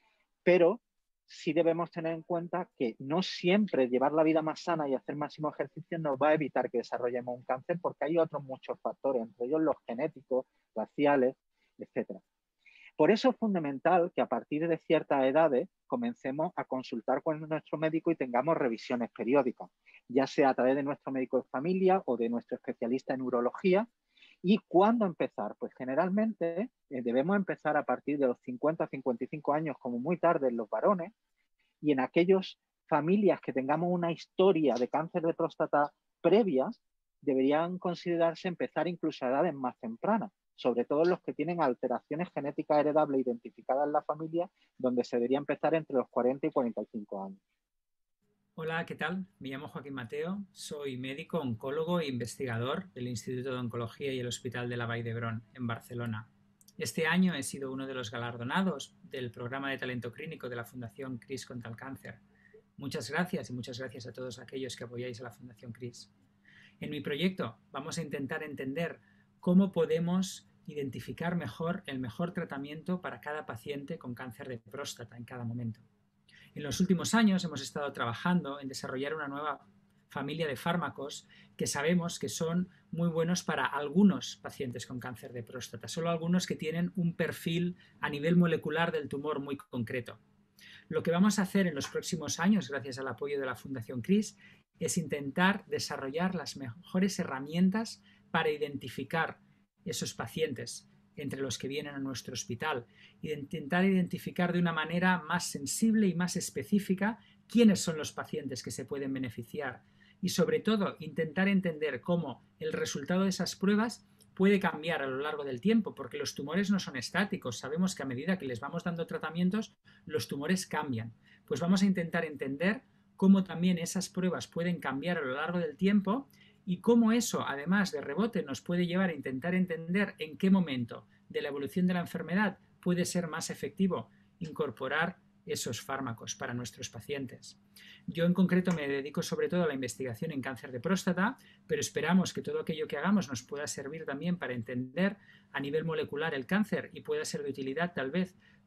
Speaker 7: pero sí debemos tener en cuenta que no siempre llevar la vida más sana y hacer máximo ejercicio nos va a evitar que desarrollemos un cáncer, porque hay otros muchos factores, entre ellos los genéticos, raciales, etc. Por eso es fundamental que a partir de ciertas edades comencemos a consultar con nuestro médico y tengamos revisiones periódicas, ya sea a través de nuestro médico de familia o de nuestro especialista en urología. ¿Y cuándo empezar? Pues generalmente debemos empezar a partir de los 50-55 años, como muy tarde en los varones, y en aquellas familias que tengamos una historia de cáncer de próstata previa, deberían considerarse empezar incluso a edades más tempranas, sobre todo los que tienen alteraciones genéticas heredables identificadas en la familia, donde se debería empezar entre los 40 y 45 años.
Speaker 8: Hola, ¿qué tal? Me llamo Joaquín Mateo, soy médico, oncólogo e investigador del Instituto de Oncología y el Hospital de la Vall d'Hebron, en Barcelona. Este año he sido uno de los galardonados del programa de talento clínico de la Fundación CRIS contra el cáncer. Muchas gracias y muchas gracias a todos aquellos que apoyáis a la Fundación CRIS. En mi proyecto vamos a intentar entender cómo podemos identificar mejor el mejor tratamiento para cada paciente con cáncer de próstata en cada momento. En los últimos años hemos estado trabajando en desarrollar una nueva familia de fármacos que sabemos que son muy buenos para algunos pacientes con cáncer de próstata, solo algunos que tienen un perfil a nivel molecular del tumor muy concreto. Lo que vamos a hacer en los próximos años, gracias al apoyo de la Fundación CRIS, es intentar desarrollar las mejores herramientas para identificar esos pacientes entre los que vienen a nuestro hospital y de intentar identificar de una manera más sensible y más específica quiénes son los pacientes que se pueden beneficiar y sobre todo intentar entender cómo el resultado de esas pruebas puede cambiar a lo largo del tiempo, porque los tumores no son estáticos, sabemos que a medida que les vamos dando tratamientos los tumores cambian. Pues vamos a intentar entender cómo también esas pruebas pueden cambiar a lo largo del tiempo y cómo eso, además de rebote, nos puede llevar a intentar entender en qué momento de la evolución de la enfermedad puede ser más efectivo incorporar esos fármacos para nuestros pacientes. Yo en concreto me dedico sobre todo a la investigación en cáncer de próstata, pero esperamos que todo aquello que hagamos nos pueda servir también para entender a nivel molecular el cáncer y pueda ser de utilidad tal vez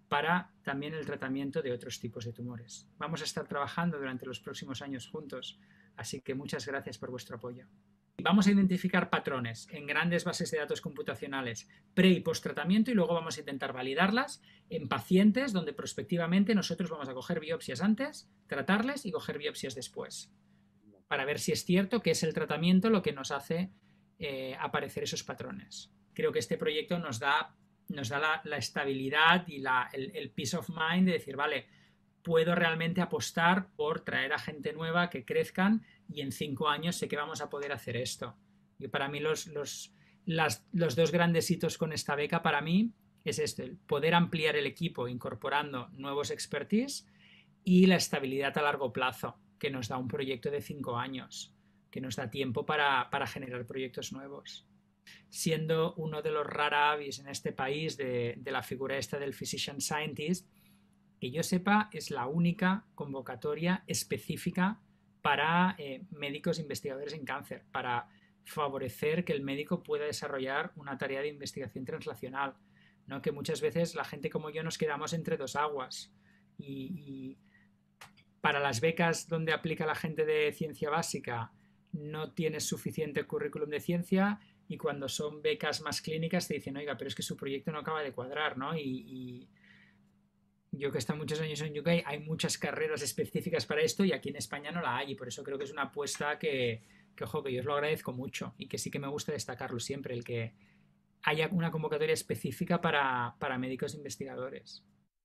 Speaker 8: para también el tratamiento de otros tipos de tumores. Vamos a estar trabajando durante los próximos años juntos, así que muchas gracias por vuestro apoyo. Vamos a identificar patrones en grandes bases de datos computacionales pre y post tratamiento y luego vamos a intentar validarlas en pacientes donde prospectivamente nosotros vamos a coger biopsias antes, tratarles y coger biopsias después, para ver si es cierto que es el tratamiento lo que nos hace aparecer esos patrones. Creo que este proyecto nos da la estabilidad y el peace of mind de decir, vale, puedo realmente apostar por traer a gente nueva que crezcan y en 5 años sé que vamos a poder hacer esto. Y para mí los dos grandes hitos con esta beca para mí es el poder ampliar el equipo incorporando nuevos expertise y la estabilidad a largo plazo que nos da un proyecto de 5 años, que nos da tiempo para generar proyectos nuevos. Siendo uno de los rara avis en este país de la figura esta del Physician Scientist, que yo sepa es la única convocatoria específica para médicos investigadores en cáncer, para favorecer que el médico pueda desarrollar una tarea de investigación translacional, ¿no? Que muchas veces la gente como yo nos quedamos entre dos aguas y para las becas donde aplica la gente de ciencia básica no tienes suficiente currículum de ciencia y cuando son becas más clínicas te dicen, oiga, pero es que su proyecto no acaba de cuadrar, ¿no? Y yo que he estado muchos años en UK, hay muchas carreras específicas para esto y aquí en España no la hay y por eso creo que es una apuesta que ojo, que yo os lo agradezco mucho y que sí que me gusta destacarlo siempre, el que haya una convocatoria específica para médicos investigadores.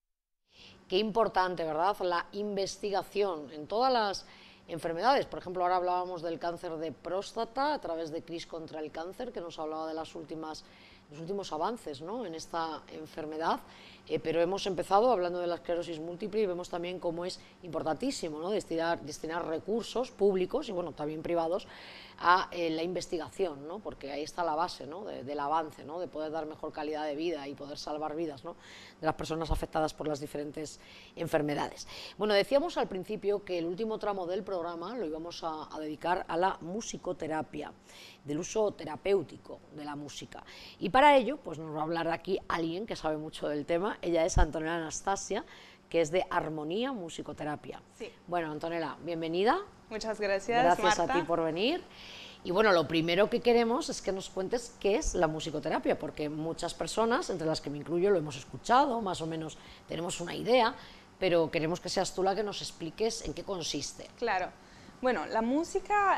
Speaker 1: Qué importante, ¿verdad? La investigación en todas las enfermedades. Por ejemplo, ahora hablábamos del cáncer de próstata a través de CRIS contra el cáncer, que nos hablaba de los últimos avances, ¿no?, en esta enfermedad, pero hemos empezado hablando de la esclerosis múltiple y vemos también cómo es importantísimo, ¿no?, destinar recursos públicos y bueno, también privados a la investigación, ¿no?, porque ahí está la base, ¿no?, del avance, ¿no?, de poder dar mejor calidad de vida y poder salvar vidas, ¿no?, de las personas afectadas por las diferentes enfermedades. Bueno, decíamos al principio que el último tramo del programa lo íbamos a dedicar a la musicoterapia, del uso terapéutico de la música. Y para ello, pues nos va a hablar aquí alguien que sabe mucho del tema. Ella es Antonella Anastasia, que es de Armonía Musicoterapia.
Speaker 9: Sí.
Speaker 1: Bueno, Antonella, bienvenida.
Speaker 9: Muchas gracias,
Speaker 1: Gracias
Speaker 9: Marta.
Speaker 1: a ti por venir. Y bueno, lo primero que queremos es que nos cuentes qué es la musicoterapia, porque muchas personas, entre las que me incluyo, lo hemos escuchado, más o menos tenemos una idea, pero queremos que seas tú la que nos expliques en qué consiste.
Speaker 9: Claro. Bueno, la musicoterapia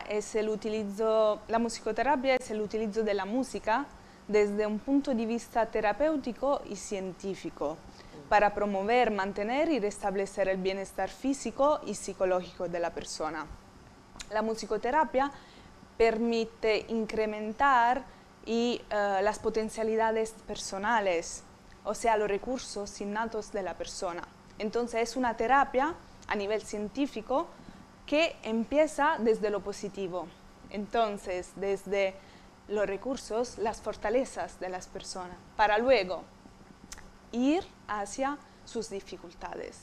Speaker 9: es el utilizo de la música desde un punto de vista terapéutico y científico para promover, mantener y restablecer el bienestar físico y psicológico de la persona. La musicoterapia permite incrementar las potencialidades personales, o sea, los recursos innatos de la persona. Entonces es una terapia a nivel científico que empieza desde lo positivo, entonces desde los recursos, las fortalezas de las personas, para luego ir hacia sus dificultades.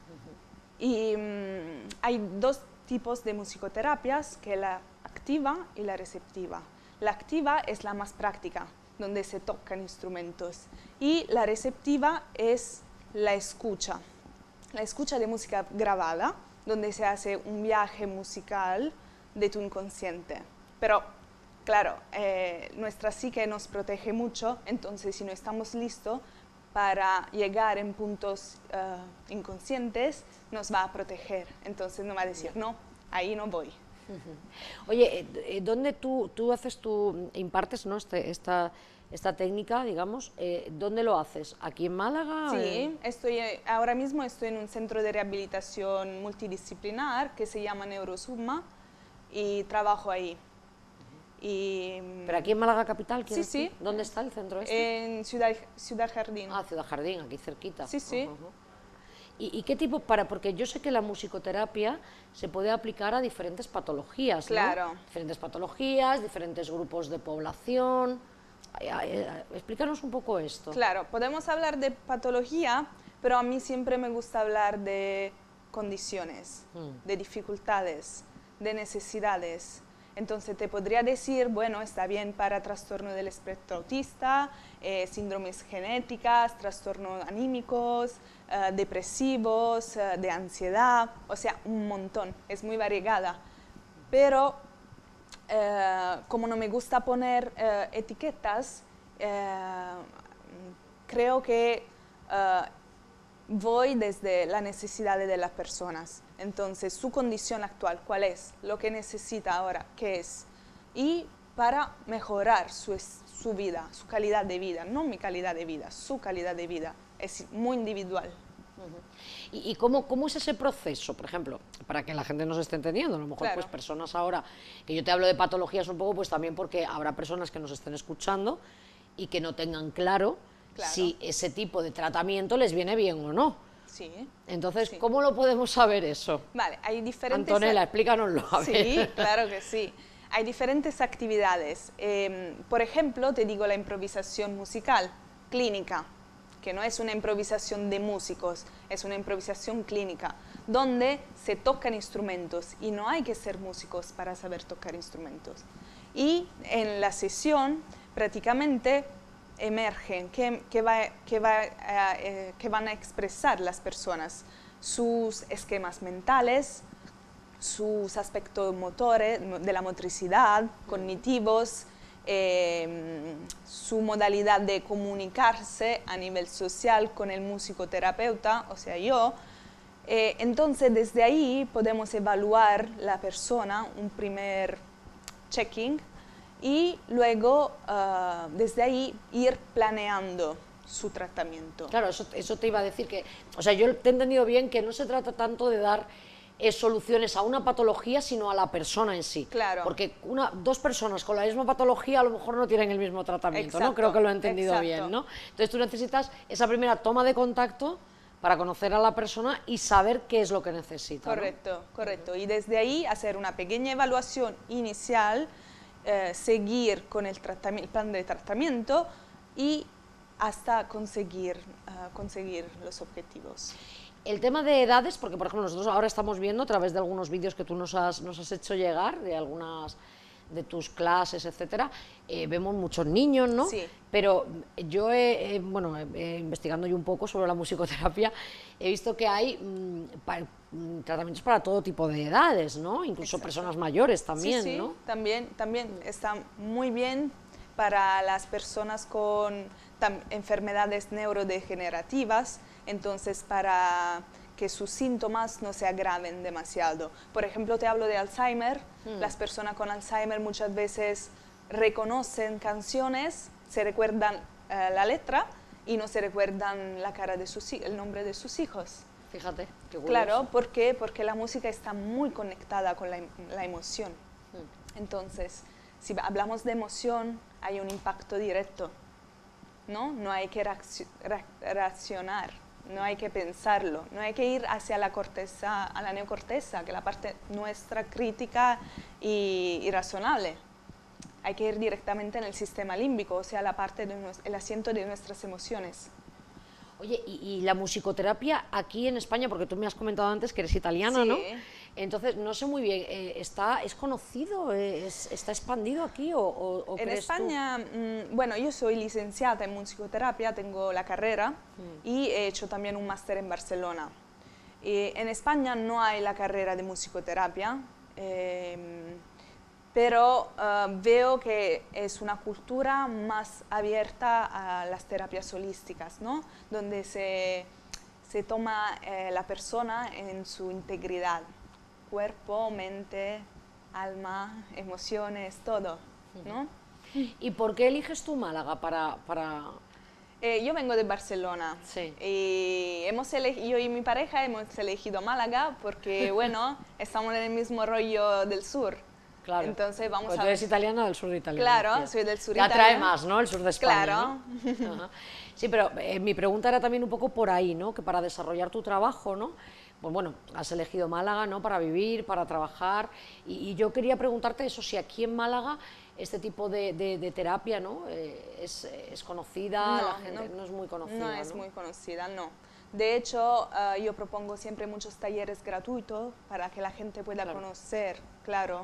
Speaker 9: Y hay dos tipos de musicoterapias, que la activa y la receptiva. La activa es la más práctica, donde se tocan instrumentos, y la receptiva es la escucha de música grabada, donde se hace un viaje musical de tu inconsciente. Pero, claro, nuestra psique nos protege mucho, entonces si no estamos listos para llegar en puntos inconscientes, nos va a proteger. Entonces nos va a decir, no, ahí no voy.
Speaker 1: Oye, ¿dónde tú impartes, ¿no?, esta técnica, digamos, ¿dónde lo haces? ¿Aquí en Málaga?
Speaker 9: Sí, ahora mismo estoy en un centro de rehabilitación multidisciplinar que se llama Neurosumma y trabajo ahí.
Speaker 1: ¿Pero aquí en Málaga capital?
Speaker 9: Sí, sí.
Speaker 1: ¿Dónde está el centro este?
Speaker 9: En Ciudad Jardín.
Speaker 1: Ah, Ciudad Jardín, aquí cerquita.
Speaker 9: Sí, sí.
Speaker 1: ¿Y qué tipo porque yo sé que la musicoterapia se puede aplicar a diferentes patologías, ¿no?
Speaker 9: Claro.
Speaker 1: Diferentes patologías, diferentes grupos de población. Explícanos un poco esto.
Speaker 9: Claro, podemos hablar de patología, pero a mí siempre me gusta hablar de condiciones, de dificultades, de necesidades. Entonces te podría decir, bueno, está bien para trastorno del espectro autista, síndromes genéticas, trastornos anímicos, depresivos, de ansiedad, o sea, un montón, es muy variegada. Pero como no me gusta poner etiquetas, creo que voy desde la necesidad de las personas. Entonces, su condición actual, ¿cuál es? Lo que necesita ahora, ¿qué es? Y para mejorar su vida, su calidad de vida, no mi calidad de vida, su calidad de vida, es muy individual.
Speaker 1: ¿Y cómo es ese proceso, por ejemplo, para que la gente nos esté entendiendo? A lo mejor,
Speaker 9: Claro.
Speaker 1: pues, personas ahora, que yo te hablo de patologías un poco, pues también porque habrá personas que nos estén escuchando y que no tengan claro si ese tipo de tratamiento les viene bien o no.
Speaker 9: Sí.
Speaker 1: Entonces,
Speaker 9: Sí.
Speaker 1: ¿cómo lo podemos saber eso?
Speaker 9: Vale, hay diferentes...
Speaker 1: Antonella, explícanoslo. A
Speaker 9: Sí,
Speaker 1: ver.
Speaker 9: claro que sí. Hay diferentes actividades. Por ejemplo, te digo la improvisación musical clínica, que no es una improvisación de músicos, es una improvisación clínica, donde se tocan instrumentos y no hay que ser músicos para saber tocar instrumentos. Y en la sesión prácticamente emergen, que van a expresar las personas sus esquemas mentales, sus aspectos motores, de la motricidad, cognitivos, su modalidad de comunicarse a nivel social con el musicoterapeuta, o sea, yo. Entonces, desde ahí podemos evaluar la persona, un primer checking, y luego desde ahí ir planeando su tratamiento.
Speaker 1: Claro, eso te iba a decir que, o sea, yo te he entendido bien que no se trata tanto de dar soluciones a una patología, sino a la persona en sí.
Speaker 9: Claro.
Speaker 1: Porque dos personas con la misma patología a lo mejor no tienen el mismo tratamiento, ¿no?
Speaker 9: Exacto,
Speaker 1: Creo que lo he entendido
Speaker 9: exacto.
Speaker 1: bien, ¿no? Entonces tú necesitas esa primera toma de contacto para conocer a la persona y saber qué es lo que necesita, ¿no?
Speaker 9: Correcto, correcto. Y desde ahí hacer una pequeña evaluación inicial, seguir con el plan de tratamiento y hasta conseguir los objetivos.
Speaker 1: El tema de edades, porque por ejemplo nosotros ahora estamos viendo a través de algunos vídeos que tú nos has hecho llegar, de algunas de tus clases, etcétera, vemos muchos niños, ¿no?
Speaker 9: Sí.
Speaker 1: Pero yo, investigando yo un poco sobre la musicoterapia, he visto que hay tratamientos para todo tipo de edades, ¿no? Incluso
Speaker 9: Exacto.
Speaker 1: personas mayores también,
Speaker 9: sí, sí,
Speaker 1: ¿no?
Speaker 9: También está muy bien para las personas con enfermedades neurodegenerativas, entonces para que sus síntomas no se agraven demasiado. Por ejemplo, te hablo de Alzheimer. Las personas con Alzheimer muchas veces reconocen canciones, se recuerdan la letra y no se recuerdan la cara de el nombre de sus hijos.
Speaker 1: Fíjate, qué curioso.
Speaker 9: Claro, ¿por qué? Porque la música está muy conectada con la emoción. Entonces, si hablamos de emoción, hay un impacto directo, ¿no? No hay que reaccionar, no hay que pensarlo, no hay que ir hacia la corteza, a la neocorteza, que es la parte nuestra crítica y razonable. Hay que ir directamente en el sistema límbico, o sea, la parte el asiento de nuestras emociones.
Speaker 1: Oye, y la musicoterapia aquí en España, porque tú me has comentado antes que eres italiana,
Speaker 9: Sí.
Speaker 1: ¿no? Entonces, no sé muy bien, ¿es conocido, está expandido aquí o
Speaker 9: En
Speaker 1: crees
Speaker 9: España, bueno, yo soy licenciada en musicoterapia, tengo la carrera y he hecho también un máster en Barcelona. Y en España no hay la carrera de musicoterapia, pero veo que es una cultura más abierta a las terapias holísticas, ¿no? Donde se toma la persona en su integridad, cuerpo, mente, alma, emociones, todo, ¿no?
Speaker 1: ¿Y por qué eliges tú Málaga para...?
Speaker 9: Yo vengo de Barcelona.
Speaker 1: Sí.
Speaker 9: Y yo y mi pareja hemos elegido Málaga porque, bueno, estamos en el mismo rollo del sur.
Speaker 1: Claro.
Speaker 9: Entonces vamos
Speaker 1: Pues
Speaker 9: a
Speaker 1: tú
Speaker 9: ver.
Speaker 1: eres italiana del sur de Italia.
Speaker 9: Claro,
Speaker 1: decías.
Speaker 9: soy del sur
Speaker 1: Te atrae
Speaker 9: italiano.
Speaker 1: más, ¿no? El sur de España.
Speaker 9: Claro.
Speaker 1: ¿no? Ajá. Sí, pero mi pregunta era también un poco por ahí, ¿no? Que para desarrollar tu trabajo, ¿no? Pues bueno, has elegido Málaga, ¿no? Para vivir, para trabajar. Y yo quería preguntarte eso, si aquí en Málaga este tipo de terapia, ¿no? Es conocida, la gente no es muy conocida.
Speaker 9: No es muy conocida, no. De hecho, yo propongo siempre muchos talleres gratuitos para que la gente pueda conocer, claro,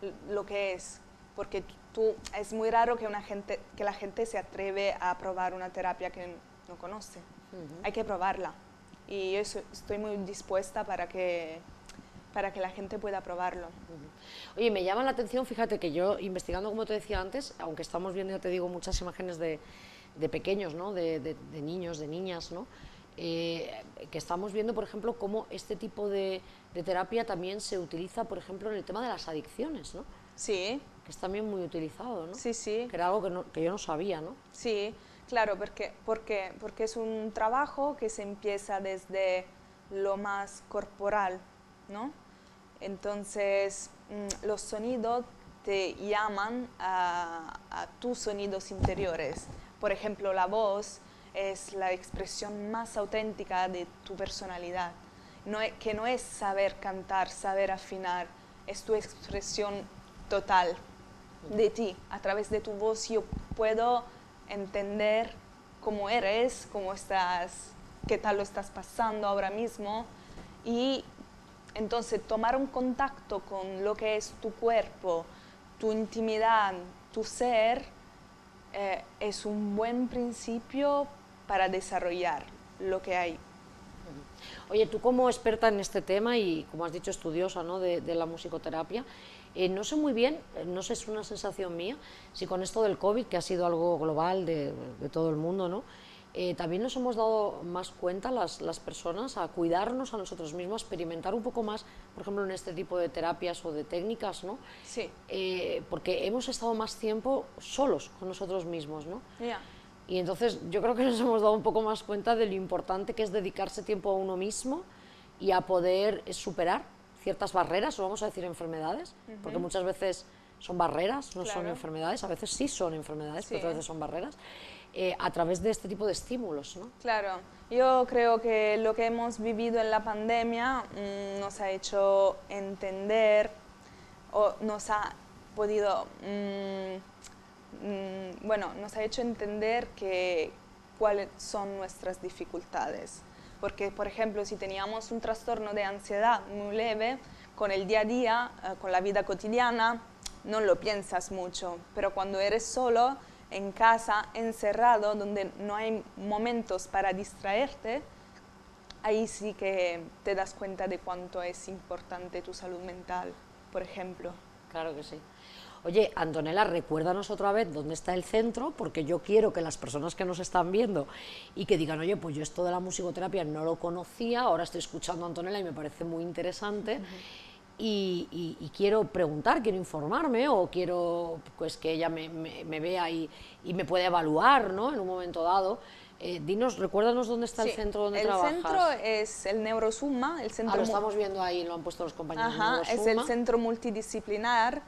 Speaker 9: lo que es, porque es muy raro que la gente se atreve a probar una terapia que no conoce. Hay que probarla, y yo estoy muy dispuesta para que la gente pueda probarlo.
Speaker 1: Oye, me llama la atención, fíjate que yo, investigando, como te decía antes, aunque estamos viendo, ya te digo, muchas imágenes de pequeños, ¿no? de niños, de niñas, ¿no? Que estamos viendo, por ejemplo, cómo este tipo de terapia también se utiliza, por ejemplo, en el tema de las adicciones, ¿no?
Speaker 9: Sí.
Speaker 1: Que es también muy utilizado, ¿no?
Speaker 9: Sí, sí.
Speaker 1: Que era algo que yo no sabía, ¿no?
Speaker 9: Sí, claro, porque es un trabajo que se empieza desde lo más corporal, ¿no? Entonces, los sonidos te llaman a tus sonidos interiores. Por ejemplo, la voz es la expresión más auténtica de tu personalidad, que no es saber cantar, saber afinar, es tu expresión total de ti. A través de tu voz yo puedo entender cómo eres, cómo estás, qué tal lo estás pasando ahora mismo, y entonces tomar un contacto con lo que es tu cuerpo, tu intimidad, tu ser, es un buen principio para desarrollar lo que hay.
Speaker 1: Oye, tú como experta en este tema y, como has dicho, estudiosa, ¿no? de la musicoterapia, no sé muy bien, no sé, es una sensación mía, si con esto del COVID, que ha sido algo global de todo el mundo, ¿no? También nos hemos dado más cuenta las personas a cuidarnos a nosotros mismos, a experimentar un poco más, por ejemplo, en este tipo de terapias o de técnicas, ¿no?
Speaker 9: Sí.
Speaker 1: Porque hemos estado más tiempo solos con nosotros mismos, ¿no?
Speaker 9: Yeah.
Speaker 1: Y entonces yo creo que nos hemos dado un poco más cuenta de lo importante que es dedicarse tiempo a uno mismo y a poder superar ciertas barreras, o vamos a decir enfermedades, porque muchas veces son barreras, no son enfermedades, a veces sí son enfermedades, pero otras veces son barreras, a través de este tipo de estímulos, ¿no?
Speaker 9: Claro, yo creo que lo que hemos vivido en la pandemia nos ha hecho entender, o nos ha podido, nos ha hecho entender cuáles son nuestras dificultades. Porque, por ejemplo, si teníamos un trastorno de ansiedad muy leve, con el día a día, con la vida cotidiana, no lo piensas mucho. Pero cuando eres solo, en casa, encerrado, donde no hay momentos para distraerte, ahí sí que te das cuenta de cuánto es importante tu salud mental, por ejemplo.
Speaker 1: Claro que sí. Oye, Antonella, recuérdanos otra vez dónde está el centro, porque yo quiero que las personas que nos están viendo y que digan, oye, pues yo esto de la musicoterapia no lo conocía, ahora estoy escuchando a Antonella y me parece muy interesante, y quiero preguntar, quiero informarme, o quiero pues que ella me vea y me pueda evaluar, ¿no? En un momento dado. Recuérdanos dónde está el centro donde trabajas.
Speaker 9: El centro es el Neurosumma.
Speaker 1: Lo estamos viendo ahí, lo han puesto los compañeros.
Speaker 9: Es el centro multidisciplinar,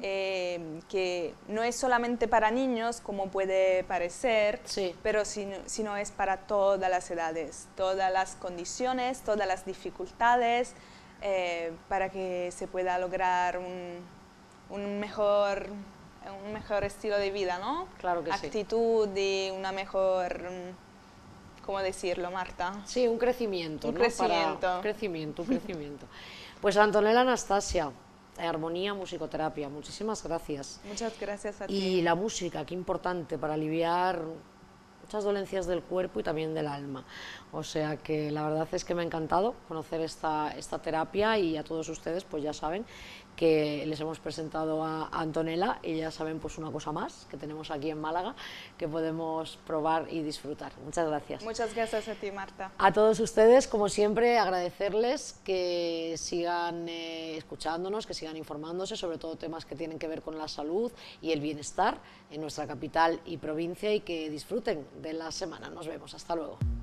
Speaker 9: que no es solamente para niños, como puede parecer, pero sino es para todas las edades, todas las condiciones, todas las dificultades, para que se pueda lograr un mejor estilo de vida, ¿no?
Speaker 1: Claro que sí.
Speaker 9: Actitud y una mejor... ¿Cómo decirlo, Marta?
Speaker 1: Sí, un crecimiento.
Speaker 9: Un crecimiento.
Speaker 1: Un crecimiento. Pues Antonella Anastasia, Armonía Musicoterapia, muchísimas gracias.
Speaker 9: Muchas gracias a ti.
Speaker 1: Y la música, qué importante para aliviar muchas dolencias del cuerpo y también del alma. O sea que la verdad es que me ha encantado conocer esta terapia, y a todos ustedes pues ya saben que les hemos presentado a Antonella, y ya saben pues una cosa más que tenemos aquí en Málaga que podemos probar y disfrutar. Muchas gracias.
Speaker 9: Muchas gracias a ti, Marta.
Speaker 1: A todos ustedes, como siempre, agradecerles que sigan escuchándonos, que sigan informándose sobre todo temas que tienen que ver con la salud y el bienestar en nuestra capital y provincia, y que disfruten de la semana. Nos vemos, hasta luego.